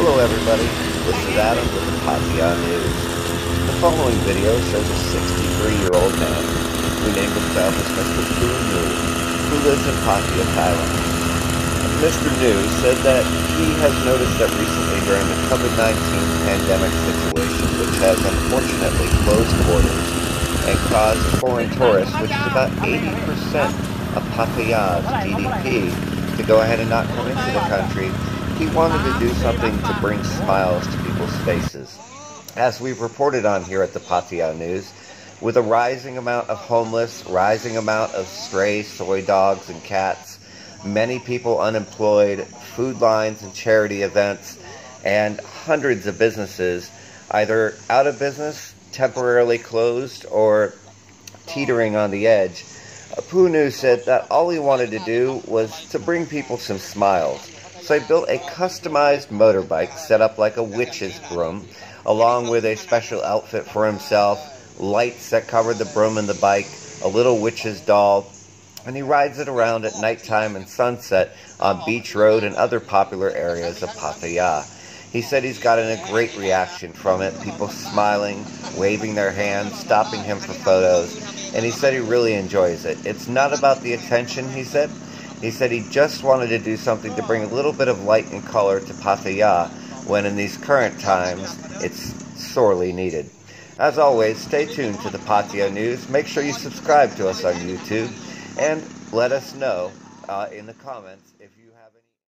Hello everybody, this is Adam with the Pattaya News. The following video shows a 63-year-old man who named himself as Mr. Broom, who lives in Pattaya, Thailand. Mr. New said that he has noticed that recently during the COVID-19 pandemic situation, which has unfortunately closed borders and caused foreign tourists, which is about 80% of Pattaya's GDP, to go ahead and not come into the country, he wanted to do something to bring smiles to people's faces. As we've reported on here at the Pattaya News, with a rising amount of homeless, rising amount of stray soy dogs and cats, many people unemployed, food lines and charity events, and hundreds of businesses either out of business, temporarily closed, or teetering on the edge, Punu said that all he wanted to do was to bring people some smiles. So he built a customized motorbike set up like a witch's broom, along with a special outfit for himself, lights that covered the broom and the bike, a little witch's doll, and he rides it around at nighttime and sunset on Beach Road and other popular areas of Pattaya. He said he's gotten a great reaction from it, people smiling, waving their hands, stopping him for photos, and he said he really enjoys it. It's not about the attention, he said. He said he just wanted to do something to bring a little bit of light and color to Pattaya when in these current times it's sorely needed. As always, stay tuned to the Pattaya News. Make sure you subscribe to us on YouTube and let us know in the comments if